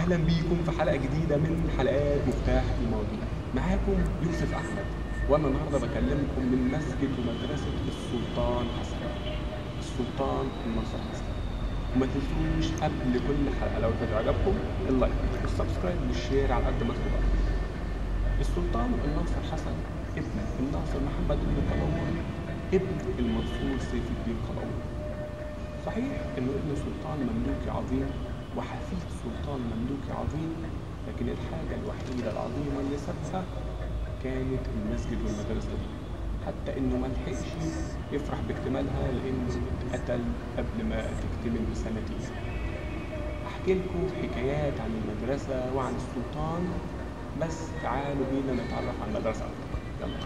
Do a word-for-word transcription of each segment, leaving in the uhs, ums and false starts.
اهلا بيكم في حلقه جديده من حلقات مفتاح الماضي. معاكم يوسف احمد، وانا النهارده بكلمكم من مسجد ومدرسه السلطان حسن، السلطان الناصر حسن. وما تنسوش قبل كل حلقه لو الفيديو عجبكم اللايك والسبسكرايب والشير على قد ما تقدروا. السلطان الناصر حسن ابن الناصر محمد بن قلاوون، ابن المنصور سيف الدين قلاوون. صحيح انه ابن سلطان مملوكي عظيم وحفيد سلطان مملوكي عظيم، لكن الحاجة الوحيدة العظيمة اللي سابها كانت المسجد والمدرسة دي، حتى انه ملحقش يفرح باكتمالها لانه اتقتل قبل ما تكتمل بسنتين. احكي لكم حكايات عن المدرسة وعن السلطان، بس تعالوا بينا نتعرف على المدرسة اكتر. يلا.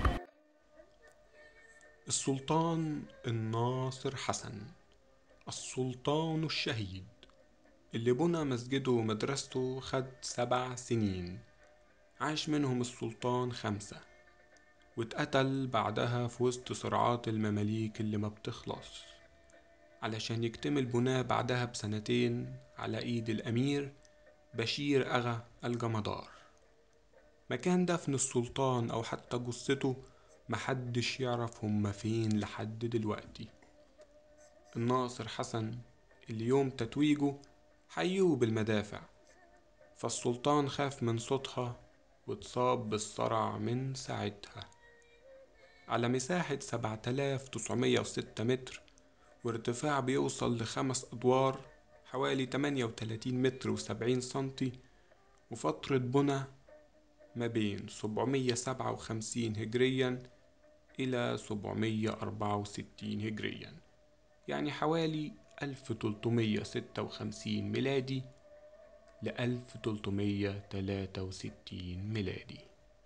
السلطان الناصر حسن، السلطان الشهيد، اللي بنى مسجده ومدرسته خد سبع سنين، عاش منهم السلطان خمسة، واتقتل بعدها في وسط صراعات المماليك اللي ما بتخلص، علشان يكتمل بناه بعدها بسنتين على ايد الامير بشير اغا الجمدار. مكان دفن السلطان او حتى جثته محدش يعرف هما فين لحد دلوقتي. الناصر حسن اللي يوم تتويجه حيوه بالمدافع، فالسلطان خاف من صوتها واتصاب بالصرع من ساعتها. على مساحة سبعة آلاف تسعمية وستة متر وارتفاع بيوصل لخمس أدوار، حوالي تمانية وتلاتين متر وسبعين سنتي، وفترة بنى ما بين سبعمية سبعة وخمسين هجريا إلى سبعمية أربعة وستين هجريا، يعني حوالي ألف تلتمية ستة وخمسين ميلادي ل ألف تلتمية تلاتة وستين ميلادي.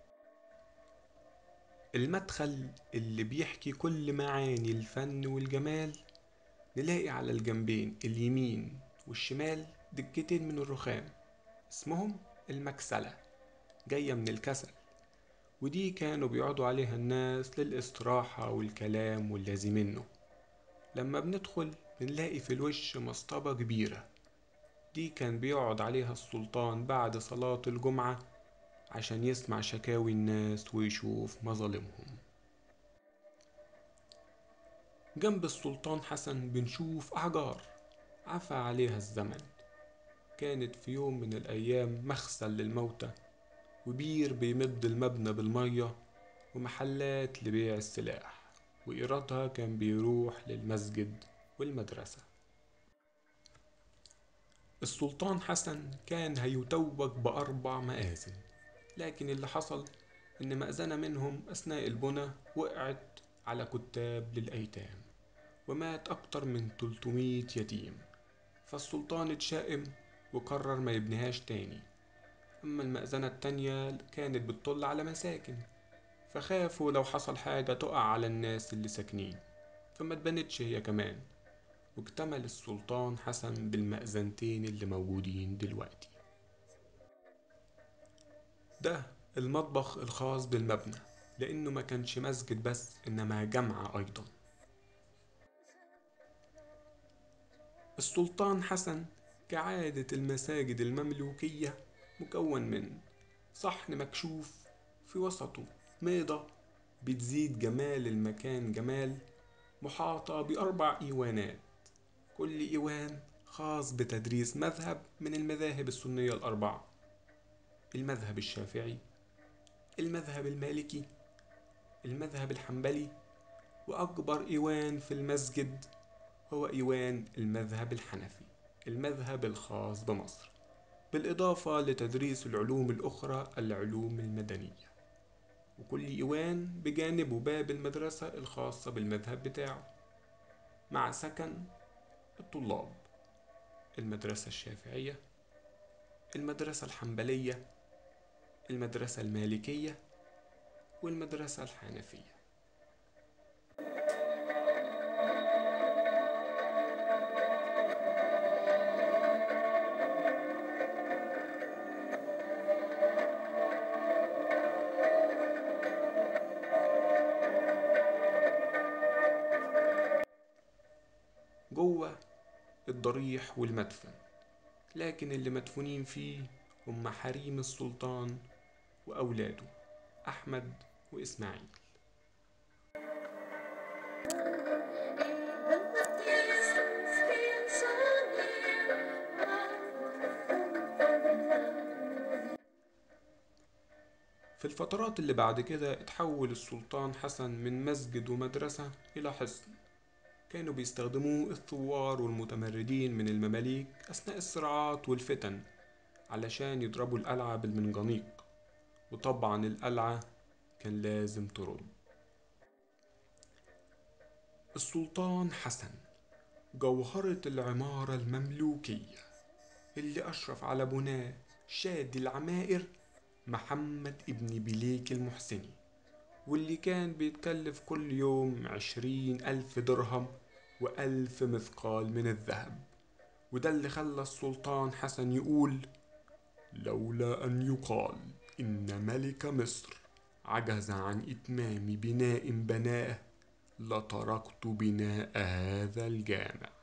المدخل اللي بيحكي كل معاني الفن والجمال، نلاقي على الجنبين اليمين والشمال دكتين من الرخام اسمهم المكسلة، جاية من الكسل، ودي كانوا بيقعدوا عليها الناس للاستراحة والكلام واللازم منه. لما بندخل بنلاقي في الوش مصطبة كبيرة، دي كان بيقعد عليها السلطان بعد صلاة الجمعة عشان يسمع شكاوي الناس ويشوف مظالمهم. جنب السلطان حسن بنشوف أحجار عفى عليها الزمن، كانت في يوم من الأيام مخزن للموتى، وبير بيمد المبنى بالمية، ومحلات لبيع السلاح، وإيرادها كان بيروح للمسجد والمدرسة. السلطان حسن كان هيتوج بأربع مآذن، لكن اللي حصل إن مأذنة منهم أثناء البنى وقعت على كتاب للأيتام، ومات أكتر من تلتمية يتيم، فالسلطان اتشائم وقرر ما يبنيهاش تاني. أما المأذنة التانية كانت بتطل على مساكن، فخافوا لو حصل حاجة تقع على الناس اللي ساكنين، فما اتبنتش هي كمان، واكتمل السلطان حسن بالمأذنتين اللي موجودين دلوقتي. ده المطبخ الخاص بالمبنى، لأنه ما كانش مسجد بس إنما جامعة أيضا. السلطان حسن كعادة المساجد المملوكية مكون من صحن مكشوف في وسطه ميضة بتزيد جمال المكان جمال، محاطة بأربع إيوانات، كل إيوان خاص بتدريس مذهب من المذاهب السنية الأربعة: المذهب الشافعي، المذهب المالكي، المذهب الحنبلي، وأكبر إيوان في المسجد هو إيوان المذهب الحنفي، المذهب الخاص بمصر، بالإضافة لتدريس العلوم الأخرى العلوم المدنية. وكل إيوان بجانبه باب المدرسة الخاصة بالمذهب بتاعه، مع سكن الطلاب: المدرسة الشافعية، المدرسة الحنبلية، المدرسة المالكية، والمدرسة الحنفية. جوه الضريح والمدفن لكن اللي مدفونين فيه هم حريم السلطان وأولاده أحمد وإسماعيل. في الفترات اللي بعد كده اتحول السلطان حسن من مسجد ومدرسة إلى حصن كانوا بيستخدموه الثوار والمتمردين من المماليك أثناء الصراعات والفتن علشان يضربوا القلعة بالمنجنيق، وطبعا القلعة كان لازم ترد. السلطان حسن جوهرة العمارة المملوكية اللي أشرف على بناء شادي العمائر محمد ابن بليك المحسني، واللي كان بيتكلف كل يوم عشرين ألف درهم وألف مثقال من الذهب. وده اللي خلى السلطان حسن يقول: لولا أن يقال إن ملك مصر عجز عن إتمام بناء بناه لتركت بناء هذا الجامع.